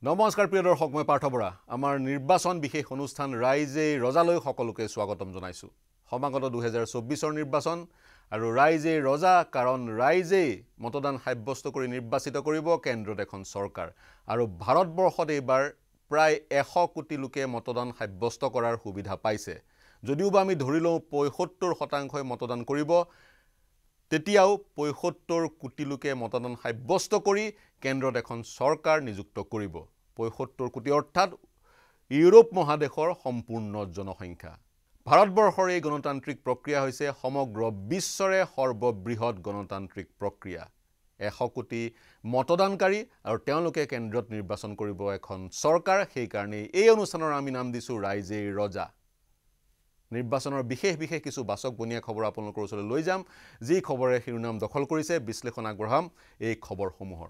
নমস্কাৰ প্ৰিয় দৰ্শক মই পাৰ্থ বৰা আমাৰ নিৰ্বাচন বিশেষ অনুষ্ঠান ৰাইজে ৰজালৈ সকলোকে স্বাগতম জনাইছো সমাগত 2024 নিৰ্বাচন আৰু ৰাইজে ৰজা কাৰণ ৰাইজে মতদান সাব্যস্ত কৰি নিৰ্বাচিত কৰিব কেন্দ্ৰত এখন চৰকাৰ আৰু ভাৰতবৰ্ষত এইবাৰ প্ৰায় 100 কোটি লোকে মতদান সাব্যস্ত কৰাৰ সুবিধা পাইছে যদিওবা আমি ধৰিলও 75% মতদান কৰিব তেতিয়াও 75 কোটি লোকে মতদান সাব্যস্ত কৰি কেন্দ্ৰত এখন চৰকাৰ নিযুক্ত কৰিব 75 কোটি অৰ্থাৎ ইউৰোপ মহাদেশৰ সম্পূৰ্ণ জনসংখ্যা ভাৰতবৰ্ষৰ এই গণতান্ত্ৰিক প্ৰক্ৰিয়া হৈছে সমগ্ৰ বিশ্বৰে সৰ্ববৃহৎ গণতান্ত্ৰিক প্ৰক্ৰিয়া 100 কোটি মতদানকাৰী আৰু তেওঁলোকে কেন্দ্ৰত নিৰ্বাচন কৰিব এখন চৰকাৰ সেই কাৰণে এই অনুষ্ঠানৰ আমি নাম দিছো ৰাইজে ৰজা নিৰ্বাচনৰ বিশেষ কিছু বাচক বনিয়া খবৰ আপোনালোকৰ ওচৰলৈ লৈ যাম যি খবৰে শিৰোনাম দখল কৰিছে বিশ্লেষণ আগবঢ়াম এই খবৰসমূহৰ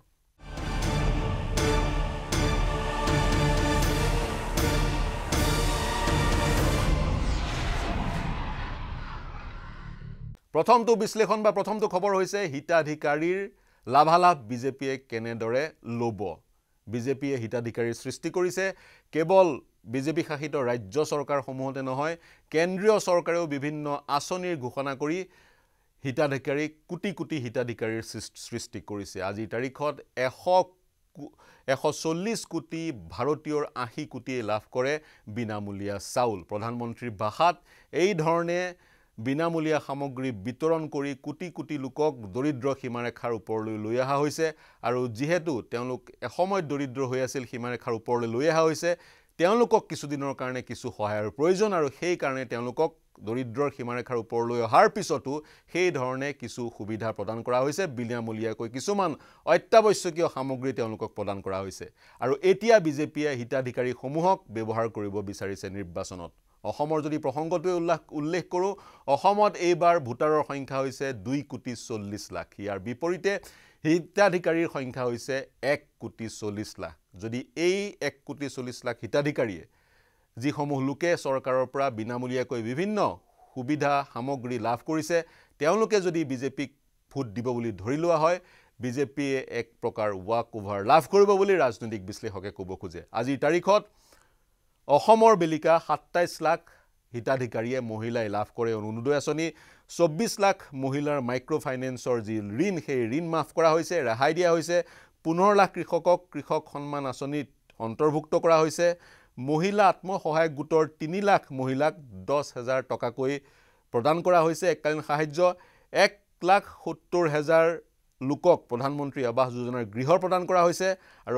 প্ৰথমটো বিশ্লেষণ বা প্ৰথমটো খবৰ হৈছে হিতাধিকাৰীৰ লাভালাভ বিজেপিয়ে কেনেদৰে লব বিজেপিয়ে হিতাধিকাৰীৰ সৃষ্টি কৰিছে কেৱল বিজেপি শাসিত ৰাজ্য চৰকাৰসমূহতে নহয় কেন্দ্ৰীয় চৰকাৰেও বিভিন্ন আঁচনিৰ ঘোষণা কৰি হিতাধিকাৰী কোটি হিতাধিকাৰীৰ সৃষ্টি কৰিছে আজিৰ তাৰিখত 140 কোটি ভাৰতীয়ৰ 80 কোটি লাভ কৰে বিনামূলীয়া চাউল প্ৰধানমন্ত্ৰীৰ ভাষাত এই ধৰণে বিনামূলীয়া সামগ্ৰী বিতৰণ কৰি কোটি লোকক দৰিদ্ৰ সীমাৰেখাৰ ওপৰলৈ লৈ অহা হৈছে আৰু যেহেতু তেওঁলোক এসময়ত দৰিদ্ৰ হৈ আছিল সীমাৰেখাৰ ওপৰলৈ লৈ অহা হৈছে তেওঁলোকক কিছুদিনৰ কাৰণে কিছু সহায়ৰ প্ৰয়োজন আৰু সেই কাৰণে তেওঁলোকক দৰিদ্ৰৰ সীমাৰেখাৰ ওপৰলৈ অহাৰ পিছতো সেই ধৰণে কিছু সুবিধা প্ৰদান কৰা হৈছে বিনামূলীয়াকৈ কিছুমান অত্যাৱশ্যকীয় সামগ্ৰী তেওঁলোকক প্ৰদান কৰা হৈছে আৰু এতিয়া বিজেপিয়ে হিতাধিকাৰী সমূহক ব্যৱহাৰ কৰিব বিচাৰিছে নিৰ্বাচনত অসমৰ যদি প্ৰসংগটোৱে উল্লেখ কৰো অসমত এইবাৰ ভোটাৰৰ সংখ্যা হৈছে 2,40,00,000 ইয়াৰ বিপৰীতে হিতাধিকাৰীৰ সংখ্যা হৈছে 1,40,00,000 যদি এই 1,40,00,000 হিতাধিকাৰীয়ে যিসমূহ লোকে চৰকাৰৰ পৰা বিনামূলীয়াকৈ বিভিন্ন সুবিধা সামগ্ৰী লাভ কৰিছে তেওঁলোকে যদি বিজেপিক ভোট দিব বুলি ধৰি লোৱা হয় বিজেপিয়ে এক প্ৰকাৰ ৱাক ওভাৰ লাভ কৰিব বুলি ৰাজনৈতিক বিশ্লেষকে ক'ব খোজে আজিৰ তাৰিখত অসমৰ বেলিকা 27 লাখ হিতাধিকাৰীয়ে মহিলাই লাভ কৰে অৰুণোদয় আঁচনি 24 লাখ মহিলাৰ মাইক্ৰ ফাইনেন্সৰ যি ঋণ সেই ঋণ মাফ কৰা হৈছে ৰেহাই দিয়া হৈছে 15 লাখ কৃষকক কৃষক সন্মান আঁচনিত অন্তৰ্ভুক্ত কৰা হৈছে মহিলা আত্মসহায়ক গোটৰ 3 লাখ মহিলাক 10,000 টকাকৈ প্ৰদান কৰা হৈছে এককালীন সাহায্য 1,70,000 লোকক প্ৰধানমন্ত্ৰী আৱাস যোজনাৰ গৃহ প্ৰদান কৰা হৈছে আৰু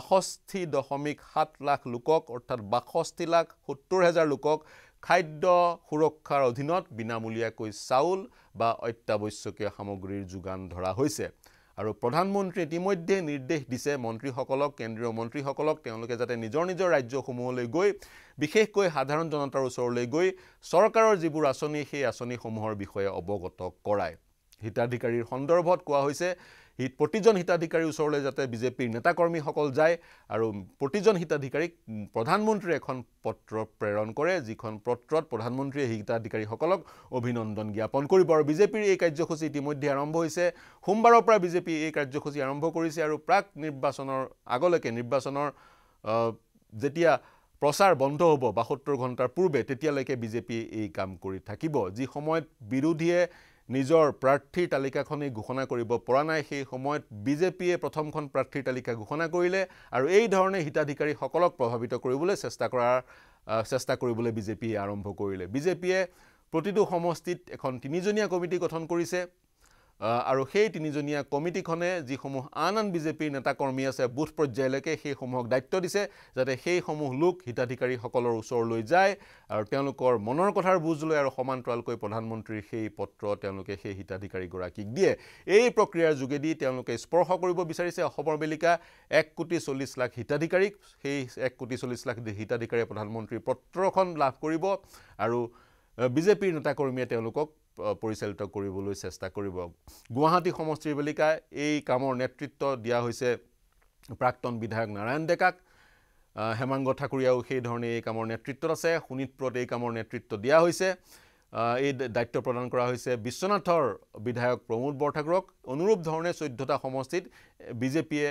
62.7 লাখ লোকক অৰ্থাৎ 62,70,000 লোকক খাদ্য সুৰক্ষাৰ অধীনত বিনামূলীয়াকৈ চাউল বা অত্যাৱশ্যকীয় সামগ্ৰীৰ যোগান ধৰা হৈছে আৰু প্ৰধানমন্ত্ৰী ইতিমধ্যে নিৰ্দেশ দিছে মন্ত্ৰীসকলক কেন্দ্ৰীয় মন্ত্ৰীসকলক তেওঁলোকে যাতে নিজৰ ৰাজ্যসমূহলৈ গৈ বিশেষকৈ সাধাৰণ জনতাৰ ওচৰলৈ গৈ চৰকাৰৰ যিবোৰ আঁচনি সেই আঁচনিসমূহৰ বিষয়ে অৱগত কৰায় হিতাধিকাৰীৰ সন্দৰ্ভত কোৱা হৈছে প্ৰতিজন হিতাধিকাৰীৰ ওচৰলৈ যাতে বিজেপিৰ নেতাকৰ্মীসকল যায় আৰু প্ৰতিজন হিতাধিকাৰীক প্ৰধানমন্ত্ৰীয়ে এখন পত্ৰ প্ৰেৰণ কৰে যিখন পত্ৰত প্ৰধানমন্ত্ৰীয়ে হিতাধিকাৰীসকলক অভিনন্দন জ্ঞাপন কৰিব আৰু বিজেপিৰ এই কাৰ্যসূচী ইতিমধ্যে আৰম্ভ হৈছে সোমবাৰৰ পৰা বিজেপি এই কাৰ্যসূচী আৰম্ভ কৰিছে আৰু প্ৰাক নিৰ্বাচনৰ আগলৈকে নিৰ্বাচনৰ যেতিয়া প্ৰচাৰ বন্ধ হ'ব 72 ঘণ্টাৰ পূৰ্বে তেতিয়ালৈকে বিজেপি এই কাম কৰি থাকিব যি সময়ত বিৰোধীয়ে নিজৰ প্ৰাৰ্থীৰ তালিকাখনি ঘোষণা কৰিব পৰা নাই সেই সময়ত বিজেপিয়ে প্ৰথমখন প্ৰাৰ্থীৰ তালিকা ঘোষণা কৰিলে আৰু এই ধৰণে হিতাধিকাৰীসকলক প্ৰভাৱিত কৰিবলৈ চেষ্টা কৰিবলৈ বিজেপিয়ে আৰম্ভ কৰিলে বিজেপিয়ে প্ৰতিটো সমষ্টিত এখন 3জনীয়া কমিটি গঠন কৰিছে আৰু সেই 3জনীয়া কমিটিখনে যিসমূহ আন বিজেপিৰ নেতাকৰ্মী আছে বুথ পৰ্যায়লৈকে সেই সমূহক দায়িত্ব দিছে যাতে সেই সমূহ লোক হিতাধিকাৰীসকলৰ ওচৰলৈ যায় আৰু তেওঁলোকৰ মনৰ কথাৰ বুজ লৈ আৰু সমান্তৰালকৈ প্ৰধানমন্ত্ৰীৰ সেই পত্ৰ তেওঁলোকে সেই হিতাধিকাৰীগৰাকীক দিয়ে এই প্ৰক্ৰিয়াৰ যোগেদি তেওঁলোকে স্পৰ্শ কৰিব বিচাৰিছে অসমৰ বেলিকা 1,40,00,000 হিতাধিকাৰীক সেই 1,40,00,000 হিতাধিকাৰীয়ে প্ৰধানমন্ত্ৰীৰ পত্ৰখন লাভ কৰিব আৰু বিজেপিৰ নেতাকৰ্মীয়ে তেওঁলোকক পৰিচালিত কৰিবলৈ চেষ্টা কৰিব গুৱাহাটী সমষ্টিৰ বেলিকা এই কামৰ নেতৃত্ব দিয়া হৈছে প্ৰাক্তন বিধায়ক নাৰায়ণ ডেকাক হেমাংগ ঠাকুৰীয়াও সেই ধৰণে এই কামৰ নেতৃত্বত আছে শোণিতপুৰত এই কামৰ নেতৃত্ব দিয়া হৈছে এই দায়িত্ব প্ৰদান কৰা হৈছে বিশ্বনাথৰ বিধায়ক প্ৰমোদ বৰঠাকুৰক অনুৰূপ ধৰণে 14টা সমষ্টিত বিজেপিয়ে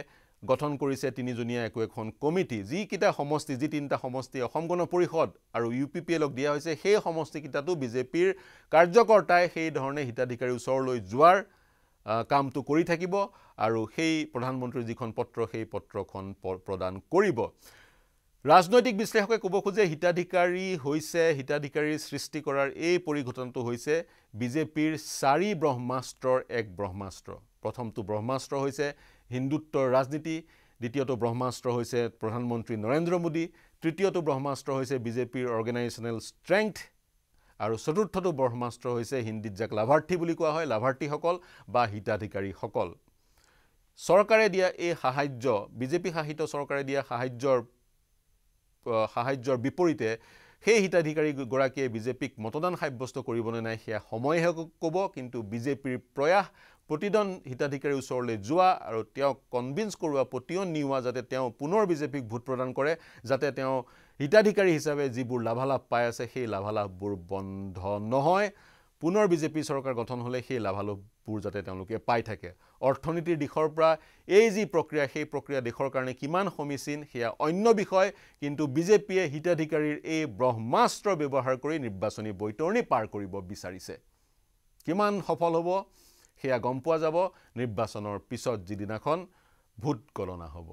গঠন কৰিছে তিনিজনীয়া এখন কমিটি যি কিটা সমষ্টি যি তিনিটা সমষ্টি অসম গণ পৰিষদ আৰু UPPLক দিয়া হৈছে সেই সমষ্টি কিটাটো বিজেপিৰ কাৰ্যকৰ্তাই সেই ধৰণে হিতাধিকাৰীৰ ওচৰলৈ যোৱাৰ কামটো কৰি থাকিব আৰু সেই প্ৰধানমন্ত্ৰীৰ যিখন পত্ৰ সেই পত্ৰখন প্ৰদান কৰিব ৰাজনৈতিক বিশ্লেষকে ক'ব খোজে হিতাধিকাৰীৰ সৃষ্টি কৰাৰ এই পৰিঘটনটো হৈছে বিজেপিৰ 4 ব্ৰহ্মাস্ত্ৰৰ এক ব্ৰহ্মাস্ত্ৰ প্ৰথমটো ব্ৰহ্মাস্ত্ৰ হৈছে হিন্দুত্বৰ ৰাজনীতি দ্বিতীয়টো ব্ৰহ্মাস্ত্ৰ হৈছে প্ৰধানমন্ত্ৰী নৰেন্দ্ৰ মোদী তৃতীয়টো ব্ৰহ্মাস্ত্ৰ হৈছে বিজেপিৰ অৰ্গেনাইজেশ্যনেল ষ্ট্ৰেংথ আৰু চতুৰ্থটো ব্ৰহ্মাস্ত্ৰ হৈছে হিন্দীত যাক লাভাৰ্থী বুলি কোৱা হয় লাভাৰ্থীসকল বা হিতাধিকাৰীসকল চৰকাৰে দিয়া এই সাহায্য বিজেপি শাসিত চৰকাৰে দিয়া সাহায্যৰ বিপৰীতে সেই হিতাধিকাৰী গৰাকীয়ে বিজেপিক মতদান সাব্যস্ত কৰিবনে নাই সেয়া সময়হে ক'ব কিন্তু বিজেপিৰ প্ৰয়াস প্ৰতিজন হিতাধিকাৰীৰ ওচৰলৈ যোৱা আৰু তেওঁক কনভিন্স কৰোৱা প্ৰতিয়ন নিওৱা যাতে তেওঁ পুনৰ বিজেপিক ভোট প্ৰদান কৰে যাতে তেওঁ হিতাধিকাৰী হিচাপে যিবোৰ লাভালাভ পাই আছে সেই লাভালাভবোৰ বন্ধ নহয় পুনৰ বিজেপি চৰকাৰ গঠন হ'লে সেই লাভালাভবোৰ যাতে তেওঁলোকে পাই থাকে অৰ্থনীতিৰ দিশৰ পৰা এই যি প্ৰক্ৰিয়া সেই প্ৰক্ৰিয়া দেশৰ কাৰণে কিমান সমীচীন সেয়া অন্য বিষয় কিন্তু বিজেপিয়ে হিতাধিকাৰীৰ এই ব্ৰহ্মাস্ত্ৰ ব্যৱহাৰ কৰি নিৰ্বাচনী বৈতৰণি পাৰ কৰিব বিচাৰিছে কিমান সফল হ'ব সেয়া গম পোৱা যাব নিৰ্বাচনৰ পিছত যিদিনাখন ভোট গণনা হ'ব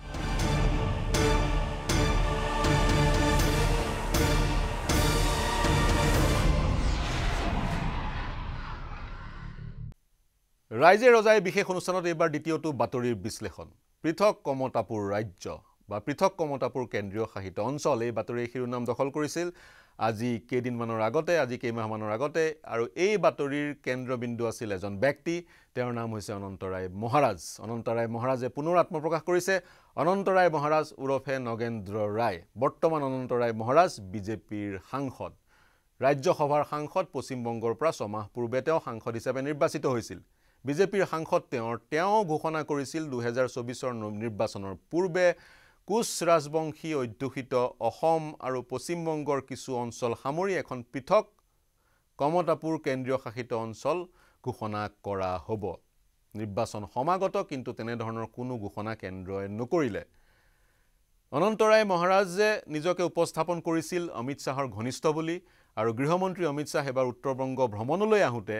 ৰাইজে ৰজাই বিশেষ অনুষ্ঠানত এইবাৰ দ্বিতীয়টো বাতৰিৰ বিশ্লেষণ পৃথক কমতাপুৰ ৰাজ্য বা পৃথক কমতাপুৰ কেন্দ্ৰীয় শাসিত অঞ্চল এই বাতৰিৰ শিৰোনাম দখল কৰিছিল আজি কেইদিনমানৰ আগতে আজি কেইমাহমানৰ আগতে আৰু এই বাতৰিৰ কেন্দ্ৰবিন্দু আছিল এজন ব্যক্তি তেওঁৰ নাম হৈছে অনন্ত ৰায় মহাৰাজে পুনৰ আত্মপ্ৰকাশ কৰিছে অনন্ত ৰায় মহাৰাজ উৰফে নগেন্দ্ৰ ৰায় বৰ্তমান অনন্ত ৰায় মহাৰাজ বিজেপিৰ সাংসদ ৰাজ্যসভাৰ সাংসদ পশ্চিম বংগৰ পৰা 6 মাহ পূৰ্বে তেওঁ সাংসদ হিচাপে নিৰ্বাচিত হৈছিল বিজেপিৰ সাংসদ তেওঁ ঘোষণা কৰিছিল 2024ৰ নিৰ্বাচনৰ পূৰ্বে কুশ ৰাজবংশী অধ্যুষিত অসম আৰু পশ্চিম বংগৰ কিছু অঞ্চল সামৰি এখন পৃথক কমতাপুৰ কেন্দ্ৰীয় শাসিত অঞ্চল ঘোষণা কৰা হ'ব নিৰ্বাচন সমাগত কিন্তু তেনে ধৰণৰ কোনো ঘোষণা কেন্দ্ৰই নকৰিলে অনন্ত ৰায় মহাৰাজে নিজকে উপস্থাপন কৰিছিল অমিত শাহৰ ঘনিষ্ঠ বুলি আৰু গৃহমন্ত্ৰী অমিত শাহ এবাৰ উত্তৰ বংগ ভ্ৰমণলৈ আহোঁতে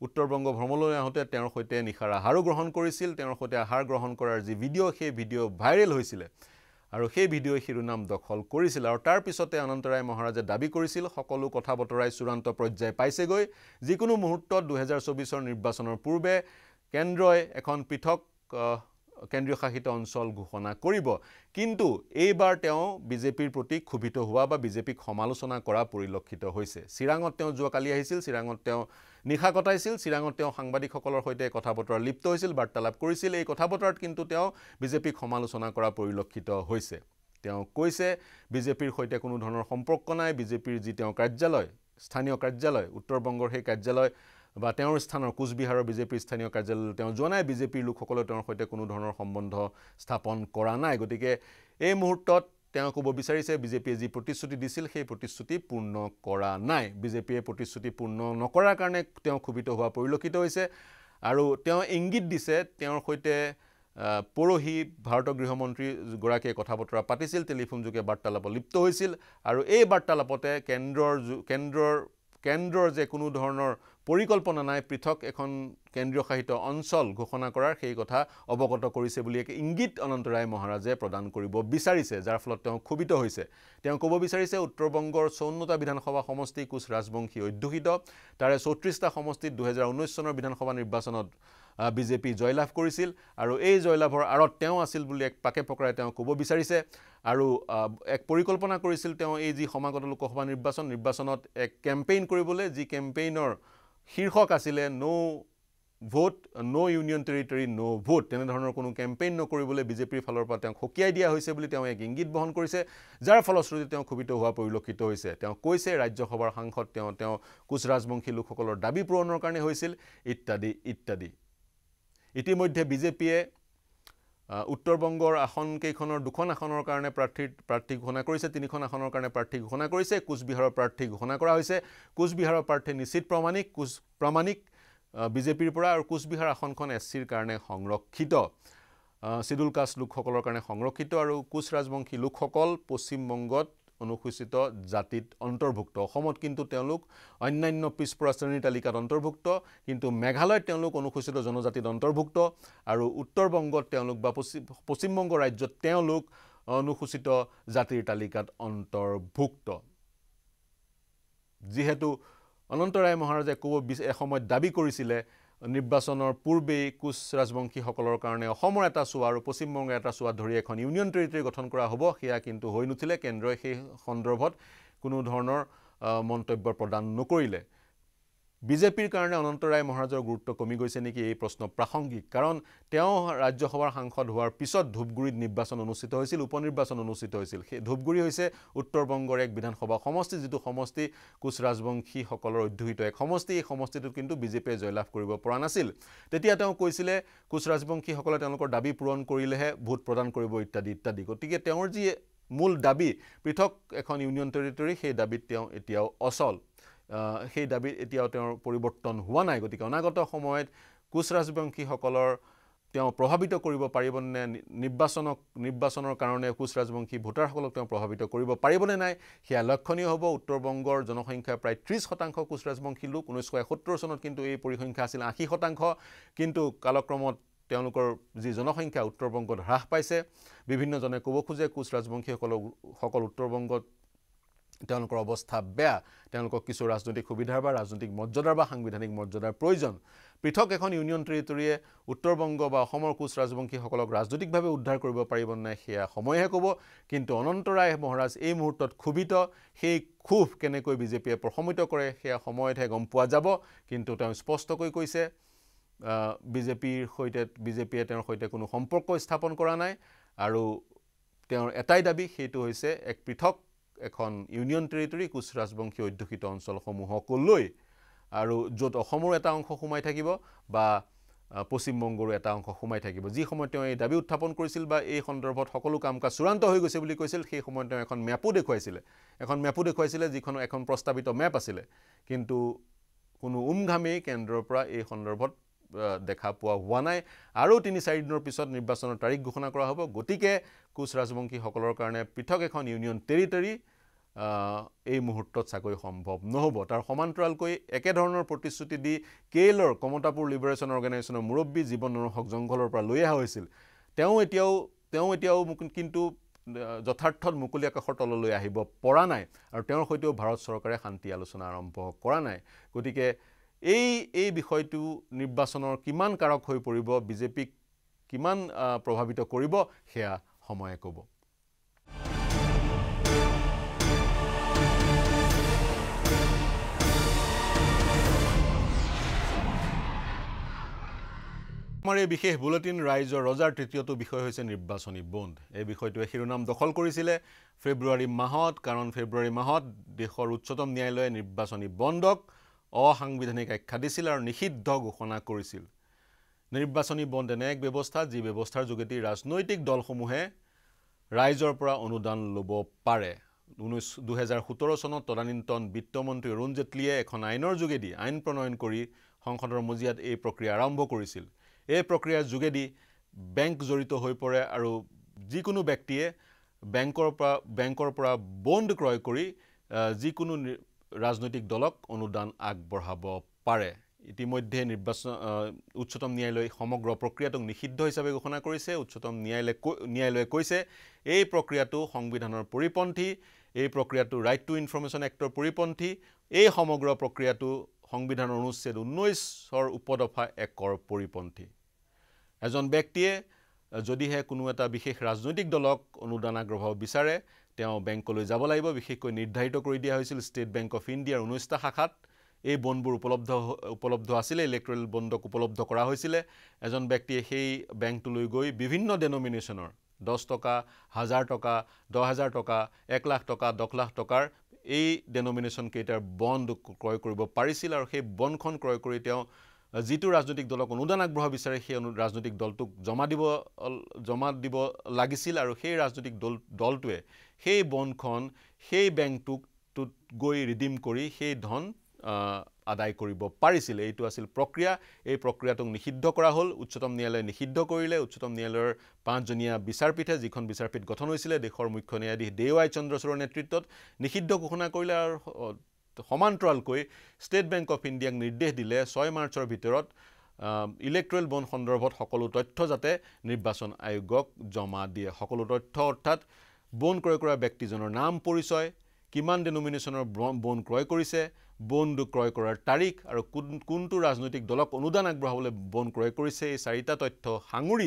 তেওঁৰ সৈতে নিশাৰ আহাৰো গ্ৰহণ কৰিছিল তেওঁৰ সৈতে আহাৰ গ্ৰহণ কৰাৰ যি ভিডিঅ' সেই ভিডিঅ' ভাইৰেল হৈছিল আৰু সেই ভিডিঅ'ই শিৰোনাম দখল কৰিছিল আৰু তাৰ পিছতে অনন্ত ৰায় মহাৰাজে দাবী কৰিছিল সকলো কথা বতৰাই চূড়ান্ত পৰ্যায় পাইছেগৈ যিকোনো মুহূৰ্তত 2024ৰ নিৰ্বাচনৰ পূৰ্বে কেন্দ্ৰই এখন পৃথক কেন্দ্ৰীয় শাসিত অঞ্চল ঘোষণা কৰিব কিন্তু এইবাৰ তেওঁ বিজেপিৰ প্ৰতি ক্ষুভিত হোৱা বা বিজেপিক সমালোচনা কৰা পৰিলক্ষিত হৈছে চিৰাঙত তেওঁ যোৱাকালি আহিছিল চিৰাঙত তেওঁ নিশা কটাইছিল চিৰাঙত তেওঁ সাংবাদিকসকলৰ সৈতে কথা বতৰা লিপ্ত হৈছিল বাৰ্তালাপ কৰিছিল এই কথা বতৰাত কিন্তু তেওঁ বিজেপিক সমালোচনা কৰা পৰিলক্ষিত হৈছে তেওঁ কৈছে বিজেপিৰ সৈতে কোনো ধৰণৰ সম্পৰ্ক নাই বিজেপিৰ যি তেওঁ কাৰ্যালয় স্থানীয় কাৰ্যালয় উত্তৰ বংগৰ সেই কাৰ্যালয় বা তেওঁৰ স্থানৰ কুচবিহাৰৰ বিজেপিৰ স্থানীয় কাৰ্যালয় তেওঁ জনাই বিজেপিৰ লোকসকলে তেওঁৰ সৈতে কোনো ধৰণৰ সম্বন্ধ স্থাপন কৰা নাই গতিকে এই মুহূৰ্তত তেওঁ ক'ব বিচাৰিছে বিজেপিয়ে যি প্ৰতিশ্ৰুতি দিছিল সেই প্ৰতিশ্ৰুতি পূৰ্ণ কৰা নাই বিজেপিয়ে প্ৰতিশ্ৰুতি পূৰ্ণ নকৰাৰ কাৰণে তেওঁ ক্ষুভিত হোৱা পৰিলক্ষিত হৈছে আৰু তেওঁ ইংগিত দিছে তেওঁৰ সৈতে পৰহি ভাৰতৰ গৃহমন্ত্ৰী গৰাকীয়ে কথা বতৰা পাতিছিল টেলিফোনযোগে বাৰ্তালাপত লিপ্ত হৈছিল আৰু এই বাৰ্তালাপতে কেন্দ্ৰৰ যে কোনো ধৰণৰ পৰিকল্পনা নাই পৃথক এখন কেন্দ্ৰীয় শাসিত অঞ্চল ঘোষণা কৰাৰ সেই কথা অৱগত কৰিছে বুলি এক ইংগিত অনন্ত ৰায় মহাৰাজে প্ৰদান কৰিব বিচাৰিছে যাৰ ফলত তেওঁ ক্ষুভিত হৈছে তেওঁ ক'ব বিচাৰিছে উত্তৰ বংগৰ 54টা বিধানসভা সমষ্টি কুশ ৰাজবংশী অধ্যুষিত তাৰে 34টা সমষ্টিত 2019 চনৰ বিধানসভা নিৰ্বাচনত বিজেপি জয়লাভ কৰিছিল আৰু এই জয়লাভৰ আঁৰত তেওঁ আছিল বুলি এক পাকে পকৰাই তেওঁ ক'ব বিচাৰিছে আৰু এক পৰিকল্পনা কৰিছিল তেওঁ এই যি সমাগত লোকসভা নিৰ্বাচনত এক কেম্পেইন কৰিবলৈ যি কেম্পেইনৰ শীৰ্ষক আছিল no vote no union territory no vote তেনে ধৰণৰ কোনো কেম্পেইন নকৰিবলৈ বিজেপিৰ ফালৰ পৰা তেওঁ খকিয়াই দিয়া হৈছে বুলি তেওঁ এক ইংগিত বহন কৰিছে যাৰ ফলশ্ৰুতি তেওঁ ক্ষুভিত হোৱা পৰিলক্ষিত হৈছে তেওঁ কৈছে ৰাজ্যসভাৰ সাংসদ তেওঁ কুশ ৰাজবংশী লোকসকলৰ দাবী পূৰণৰ কাৰণে হৈছিল ইত্যাদি ইত্যাদি ইতিমধ্যে বিজেপিয়ে উত্তৰ বংগৰ আসন কেইখনৰ দুখন আসনৰ কাৰণে প্ৰাৰ্থী ঘোষণা কৰিছে তিনিখন আসনৰ কাৰণে প্ৰাৰ্থী ঘোষণা কৰিছে কুচবিহাৰৰ প্ৰাৰ্থী ঘোষণা কৰা হৈছে কুচবিহাৰৰ প্ৰাৰ্থী নিশ্চিত প্ৰামাণিক বিজেপিৰ পৰা আৰু কুচবিহাৰ আসনখন এছচিৰ কাৰণে সংৰক্ষিত শিডিউল কাষ্ট লোকসকলৰ কাৰণে সংৰক্ষিত আৰু কোচ ৰাজবংশী লোকসকল পশ্চিমবংগত অনুসূচিত জাতিত অন্তৰ্ভুক্ত অসমত কিন্তু তেওঁলোক অন্যান্য পিছপৰা শ্ৰেণীৰ তালিকাত অন্তৰ্ভুক্ত কিন্তু মেঘালয়ত তেওঁলোক অনুসূচিত জনজাতিত অন্তৰ্ভুক্ত আৰু উত্তৰবংগত তেওঁলোক বা পশ্চিমবংগ ৰাজ্যত তেওঁলোক অনুসূচিত জাতিৰ তালিকাত অন্তৰ্ভুক্ত যেহেতু অনন্ত ৰায় মহাৰাজে এসময়ত দাবী কৰিছিলে নিৰ্বাচনৰ পূৰ্বেই কোচ ৰাজবংশীসকলৰ কাৰণে অসমৰ এটা চোৱা আৰু পশ্চিমবংগৰ এটা চোৱা ধৰি এখন ইউনিয়ন টেৰিটৰি গঠন কৰা হ'ব সেয়া কিন্তু হৈ নুঠিলে কেন্দ্ৰই সেই সন্দৰ্ভত কোনো ধৰণৰ মন্তব্য প্ৰদান নকৰিলে বিজেপিৰ কাৰণে অনন্ত ৰায় মহাৰাজৰ গুৰুত্ব কমি গৈছে নেকি এই প্ৰশ্ন প্ৰাসংগিক কাৰণ তেওঁ ৰাজ্যসভাৰ সাংসদ হোৱাৰ পিছত ধূপগুৰিত নিৰ্বাচন অনুষ্ঠিত হৈছিল উপনিৰ্বাচন অনুষ্ঠিত হৈছিল সেই ধূপগুৰি হৈছে উত্তৰবংগৰ এক বিধানসভা সমষ্টি যিটো সমষ্টি কোচ ৰাজবংশীসকলৰ অধ্যুষিত এক সমষ্টি এই সমষ্টিটোত কিন্তু বিজেপিয়ে জয়লাভ কৰিব পৰা নাছিল তেতিয়া তেওঁ কৈছিলে কোচ ৰাজবংশীসকলে তেওঁলোকৰ দাবী পূৰণ কৰিলেহে ভোট প্ৰদান কৰিব ইত্যাদি ইত্যাদি গতিকে তেওঁৰ যি মূল দাবী পৃথক এখন ইউনিয়ন টেৰিটৰি সেই দাবীত তেওঁ এতিয়াও অচল সেই দাবী এতিয়াও তেওঁৰ পৰিৱৰ্তন হোৱা নাই গতিকে অনাগত সময়ত কোচ ৰাজবংশীসকলৰ তেওঁ প্ৰভাৱিত কৰিব পাৰিবনে নিৰ্বাচনৰ কাৰণে কোচ ৰাজবংশী ভোটাৰসকলক তেওঁ প্ৰভাৱিত কৰিব পাৰিবনে নাই সেয়া লক্ষণীয় হ'ব উত্তৰবংগৰ জনসংখ্যা প্ৰায় 30% কোচ ৰাজবংশী লোক 1971 চনত কিন্তু এই পৰিসংখ্যা আছিল 80% কিন্তু কালক্ৰমত তেওঁলোকৰ যি জনসংখ্যা উত্তৰবংগত হ্ৰাস পাইছে বিভিন্নজনে ক'ব খোজে কোচ ৰাজবংশীসকল উত্তৰবংগত তেওঁলোকৰ অৱস্থা বেয়া তেওঁলোকক কিছু ৰাজনৈতিক সুবিধাৰ বা ৰাজনৈতিক মৰ্যাদাৰ বা সাংবিধানিক মৰ্যাদাৰ প্ৰয়োজন পৃথক এখন ইউনিয়ন টেৰিটৰিয়ে উত্তৰবংগ বা অসমৰ কোচ ৰাজবংশীসকলক ৰাজনৈতিকভাৱে উদ্ধাৰ কৰিব পাৰিব নাই সেয়া সময়হে ক'ব কিন্তু অনন্ত ৰায় মহাৰাজ এই মুহূৰ্তত ক্ষোভিত সেই ক্ষোভ কেনেকৈ বিজেপিয়ে প্ৰশমিত কৰে সেয়া সময়তহে গম পোৱা যাব কিন্তু তেওঁ স্পষ্টকৈ কৈছে বিজেপিয়ে তেওঁৰ সৈতে কোনো সম্পৰ্ক স্থাপন কৰা নাই আৰু তেওঁৰ এটাই দাবী সেইটো হৈছে এক পৃথক এখন ইউনিয়ন টেৰিটৰি কোচ ৰাজবংশী অধ্যুষিত অঞ্চলসমূহক লৈ আৰু য'ত অসমৰ এটা অংশ সোমাই থাকিব বা পশ্চিমবংগৰ এটা অংশ সোমাই থাকিব যি সময়ত তেওঁ এই দাবী উত্থাপন কৰিছিল বা এই সন্দৰ্ভত সকলো কাম-কাজ চূড়ান্ত হৈ গৈছে বুলি কৈছিল সেই সময়ত তেওঁ এখন মেপো দেখুৱাইছিলে যিখন এখন প্ৰস্তাৱিত মেপ আছিলে কিন্তু কোনো উমঘামেই কেন্দ্ৰৰ পৰা এই সন্দৰ্ভত দেখা পোৱা হোৱা নাই আৰু 3-4 দিনৰ পিছত নিৰ্বাচনৰ তাৰিখ ঘোষণা কৰা হ'ব গতিকে কোচ ৰাজবংশীসকলৰ কাৰণে পৃথক এখন ইউনিয়ন টেৰিটৰি এই মুহূৰ্তত চাকৈ সম্ভৱ নহ'ব তাৰ সমান্তৰালকৈ একে ধৰণৰ প্ৰতিশ্ৰুতি দি কেলৰ কমতাপুৰ লিবাৰেশ্যন অৰ্গেনাইজেশ্যনৰ মুৰব্বী জীৱন নৰহক জংঘলৰ পৰা লৈ অহা হৈছিল তেওঁ এতিয়াও কিন্তু যথাৰ্থত মুকলি আকাশৰ তললৈ আহিব পৰা নাই আৰু তেওঁৰ সৈতেও ভাৰত চৰকাৰে শান্তি আলোচনা আৰম্ভ কৰা নাই গতিকে এই বিষয়টো নিৰ্বাচনৰ কিমান কাৰক হৈ পৰিব বিজেপিক কিমান প্ৰভাৱিত কৰিব সেয়া সময়ে ক'ব আমাৰ এই বিশেষ বুলেটিন ৰাইজৰ ৰজাৰ তৃতীয়টো বিষয় হৈছে নিৰ্বাচনী বন্ধ এই বিষয়টোৱে শিৰোনাম দখল কৰিছিলে ফেব্ৰুৱাৰী মাহত কাৰণ ফেব্ৰুৱাৰী মাহত দেশৰ উচ্চতম ন্যায়ালয়ে নিৰ্বাচনী বন্ধক অসাংবিধানিক আখ্যা দিছিল আৰু নিষিদ্ধ ঘোষণা কৰিছিল নিৰ্বাচনী বন্ধ এনে এক ব্যৱস্থা যি ব্যৱস্থাৰ যোগেদি ৰাজনৈতিক দলসমূহে ৰাইজৰ পৰা অনুদান ল'ব পাৰে 2017 চনত তদানীন্তন বিত্তমন্ত্ৰী অৰুণ জেটলীয়ে এখন আইনৰ যোগেদি আইন প্ৰণয়ন কৰি সংসদৰ মজিয়াত এই প্ৰক্ৰিয়া আৰম্ভ কৰিছিল এই প্ৰক্ৰিয়াৰ যোগেদি বেংক জড়িত হৈ পৰে আৰু যিকোনো ব্যক্তিয়ে বেংকৰ পৰা বণ্ড ক্ৰয় কৰি যিকোনো ৰাজনৈতিক দলক অনুদান আগবঢ়াব পাৰে ইতিমধ্যে উচ্চতম ন্যায়ালয়ে সমগ্ৰ প্ৰক্ৰিয়াটোক নিষিদ্ধ হিচাপে ঘোষণা কৰিছে উচ্চতম ন্যায়ালয়ে কৈছে এই প্ৰক্ৰিয়াটো সংবিধানৰ পৰিপন্থী এই প্ৰক্ৰিয়াটো ৰাইট টু ইনফৰমেশ্যন এক্টৰ পৰিপন্থী এই সমগ্ৰ প্ৰক্ৰিয়াটো সংবিধানৰ অনুচ্ছেদ 19ৰ উপদফা 1ৰ পৰিপন্থী এজন ব্যক্তিয়ে যদিহে কোনো এটা বিশেষ ৰাজনৈতিক দলক অনুদান আগবঢ়াব বিচাৰে তেওঁ বেংকলৈ যাব লাগিব বিশেষকৈ নিৰ্ধাৰিত কৰি দিয়া হৈছিল ষ্টেট বেংক অফ ইণ্ডিয়াৰ 19টা শাখাত এই বণ্ডবোৰ উপলব্ধ আছিল ইলেক্ট্ৰেল বণ্ডক উপলব্ধ কৰা হৈছিল এজন ব্যক্তিয়ে সেই বেংকটোলৈ গৈ বিভিন্ন ডেনোমিনেশ্যনৰ 10 টকা 1000 টকা 10000 টকা 1 লাখ টকা 10 লাখ টকাৰ এই ডেনোমিনেশ্যন কেইটাৰ বণ্ড ক্ৰয় কৰিব পাৰিছিল আৰু সেই বণ্ডখন ক্ৰয় কৰি তেওঁ যিটো ৰাজনৈতিক দলক অনুদান আগবঢ়াব বিচাৰে সেই ৰাজনৈতিক দলটোক জমা দিব লাগিছিল আৰু সেই ৰাজনৈতিক দলটোৱে সেই বণ্ডখন সেই বেংকটোত গৈ ৰিডিম কৰি সেই ধন আদায় কৰিব পাৰিছিল এইটো আছিল প্ৰক্ৰিয়া এই প্ৰক্ৰিয়াটোক নিষিদ্ধ কৰা হ'ল উচ্চতম ন্যায়ালয়ে নিষিদ্ধ কৰিলে উচ্চতম ন্যায়ালয়ৰ 5 জনীয়া বিচাৰপীঠে যিখন বিচাৰপীঠ গঠন হৈছিলে দেশৰ মুখ্য ন্যায়াধীশ দেৱাই চন্দ্ৰচূড়ৰ নেতৃত্বত নিষিদ্ধ ঘোষণা কৰিলে আৰু সমান্তৰালকৈ ষ্টেট বেংক অফ ইণ্ডিয়াক নিৰ্দেশ দিলে 6 মাৰ্চৰ ভিতৰত ইলেক্ট্ৰেল বণ্ড সন্দৰ্ভত সকলো তথ্য যাতে নিৰ্বাচন আয়োগক জমা দিয়ে সকলো তথ্য অৰ্থাৎ বণ্ড ক্ৰয় কৰা ব্যক্তিজনৰ নাম পৰিচয় কিমান ডেনোমিনেশ্যনৰ বণ্ড ক্ৰয় কৰিছে বণ্ড ক্ৰয় কৰাৰ তাৰিখ আৰু কোনটো ৰাজনৈতিক দলক অনুদান আগবঢ়াবলৈ বণ্ড ক্ৰয় কৰিছে এই চাৰিটা তথ্য সাঙুৰি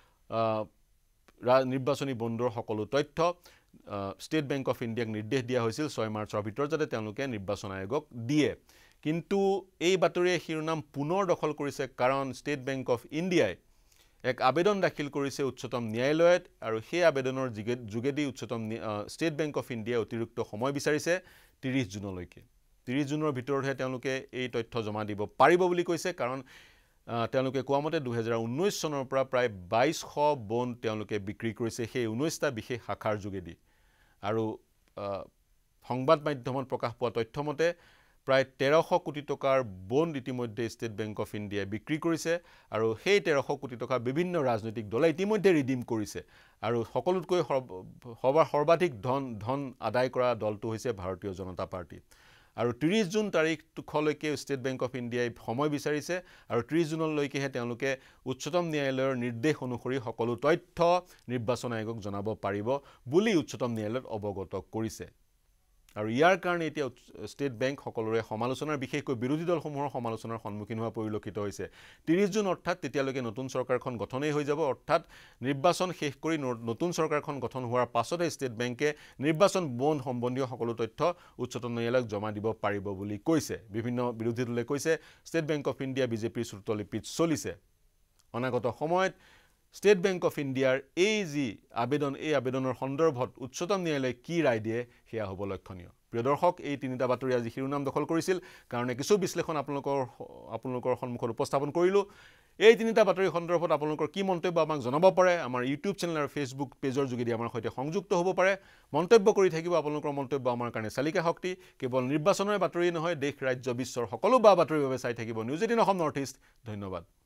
নিৰ্বাচনী বণ্ডৰ সকলো তথ্য ষ্টেট বেংক অফ ইণ্ডিয়াক নিৰ্দেশ দিয়া হৈছিল 6 মাৰ্চৰ ভিতৰত যাতে তেওঁলোকে নিৰ্বাচন আয়োগক দিয়ে কিন্তু এই বাতৰিয়ে শিৰোনাম পুনৰ দখল কৰিছে কাৰণ ষ্টেট বেংক অফ ইণ্ডিয়াই এক আবেদন দাখিল কৰিছে উচ্চতম ন্যায়ালয়ত আৰু সেই আবেদনৰ যোগেদি উচ্চতম ষ্টেট বেংক অফ ইণ্ডিয়া অতিৰিক্ত সময় বিচাৰিছে 30 জুনলৈকে 30 জুনৰ ভিতৰতহে তেওঁলোকে এই তথ্য জমা দিব পাৰিব বুলি কৈছে কাৰণ তেওঁলোকে কোৱা মতে 2019 চনৰ পৰা প্ৰায় 2200 বণ্ড তেওঁলোকে বিক্ৰী কৰিছে সেই 19টা বিশেষ শাখাৰ যোগেদি আৰু সংবাদ মাধ্যমত প্ৰকাশ পোৱা তথ্য মতে প্ৰায় 1300 কোটি টকাৰ বণ্ড ইতিমধ্যে ষ্টেট বেংক অফ ইণ্ডিয়াই বিক্ৰী কৰিছে আৰু সেই 1300 কোটি টকা বিভিন্ন ৰাজনৈতিক দলে ইতিমধ্যে ৰিডিম কৰিছে আৰু সকলোতকৈ সৰ্বাধিক ধন আদায় কৰা দলটো হৈছে ভাৰতীয় জনতা পাৰ্টি আৰু 30 জুন তাৰিখলৈকে ষ্টেট বেংক অফ ইণ্ডিয়াই সময় বিচাৰিছে আৰু 30 জুনলৈকেহে তেওঁলোকে উচ্চতম ন্যায়ালয়ৰ নিৰ্দেশ অনুসৰি সকলো তথ্য নিৰ্বাচন আয়োগক জনাব পাৰিব বুলি উচ্চতম ন্যায়ালয়ত অৱগত কৰিছে আৰু ইয়াৰ কাৰণে এতিয়া ষ্টেট বেংক সকলোৰে সমালোচনাৰ বিশেষকৈ বিৰোধী দলসমূহৰ সমালোচনাৰ সন্মুখীন হোৱা পৰিলক্ষিত হৈছে 30 জুন অৰ্থাৎ তেতিয়ালৈকে নতুন চৰকাৰখন গঠনেই হৈ যাব অৰ্থাৎ নিৰ্বাচন শেষ কৰি নতুন চৰকাৰখন গঠন হোৱাৰ পাছতে ষ্টেট বেংকে নিৰ্বাচন বণ্ড সম্বন্ধীয় সকলো তথ্য উচ্চতম ন্যায়ালয়ক জমা দিব পাৰিব বুলি কৈছে বিভিন্ন বিৰোধী দলে কৈছে ষ্টেট বেংক অফ ইণ্ডিয়া বিজেপিৰ শ্ৰুতলিপিত চলিছে অনাগত সময়ত ষ্টেট বেংক অফ ইণ্ডিয়াৰ এই যি আবেদন এই আবেদনৰ সন্দৰ্ভত উচ্চতম ন্যায়ালয়ে কি ৰায় দিয়ে সেয়া হ'ব লক্ষণীয় প্ৰিয় দৰ্শক এই তিনিটা বাতৰি আজি শিৰোনাম দখল কৰিছিল কাৰণে কিছু বিশ্লেষণ আপোনালোকৰ সন্মুখত উপস্থাপন কৰিলোঁ এই তিনিটা বাতৰি সন্দৰ্ভত আপোনালোকৰ কি মন্তব্য আমাক জনাব পাৰে আমাৰ ইউটিউব চেনেল আৰু ফেচবুক পেজৰ যোগেদি আমাৰ সৈতে সংযুক্ত হ'ব পাৰে মন্তব্য কৰি থাকিব আপোনালোকৰ মন্তব্য আমাৰ কাৰণে চালিকা শক্তি কেৱল নিৰ্বাচনৰ বাতৰি নহয় দেশ ৰাজ্য বিশ্বৰ সকলো বাতৰিৰ বাবে চাই থাকিব নিউজ 18 অসম নৰ্থ ইষ্ট ধন্যবাদ